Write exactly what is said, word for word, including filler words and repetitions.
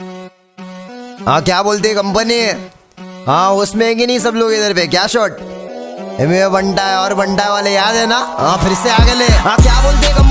हाँ क्या बोलते है कंपनी? हाँ उसमें है कि नहीं सब लोग इधर पे? क्या शॉट? बंटा है और बंटा वाले याद है ना? हाँ फिर से आगे ले। हाँ क्या बोलते है कंपनी?